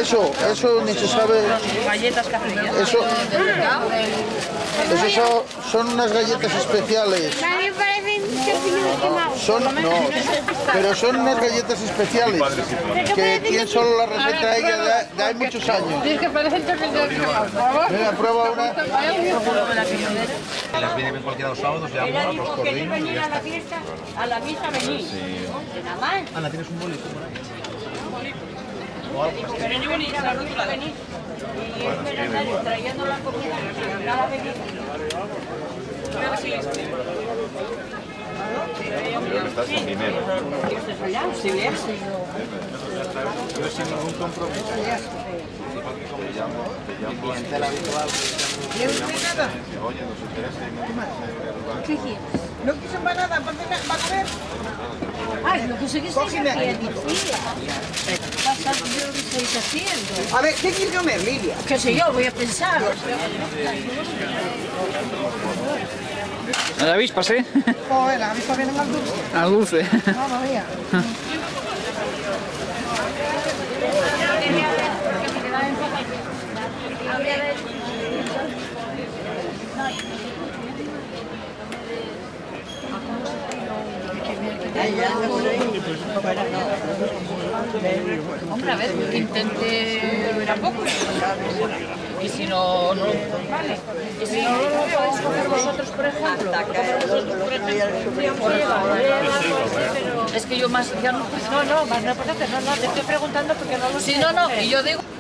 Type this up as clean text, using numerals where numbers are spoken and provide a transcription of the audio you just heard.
Eso ni se sabe. Galletas cafeínas. Eso son unas galletas especiales. A mí me parecen champiñones quemados. No, pero son unas galletas especiales que tiene solo la receta ella de hay muchos años. Es que parecen champiñones quemados, por favor. Venga, prueba una. Las viene bien cualquiera los sábados, ya Ella mola, dijo pues que corrimos y venir ya a la está. fiesta, a la misa venís. Nada más. Ana, ¿tienes un bolito por ahí? Dijo que venís a la misa venís. Y es necesario trayendo la comida cada venís. Estás en dinero. Sí, bien. Yo sin ningún compromiso. Te llamo. Clientela habitual. Oye, nos interesa. ¿Qué quieres? No quiso empanada, ¿van a ver? Ay, lo conseguiste hacer. Bastante yo lo que estáis haciendo. A ver, ¿qué quieres comer, Lidia? ¿Qué sé yo? Voy a pensar. ¿A la avispa, sí? Joder, la avispa viene más dulce. Al dulce. Mamma mía. Hombre, a ver, que intente ver a poco. Y si no, no. Vale. Y si no, lo podéis coger vosotros, por ejemplo. Es que yo más ya no. No, más no puedo hacer, no, te estoy preguntando porque no lo sé. Sí, no, y yo digo.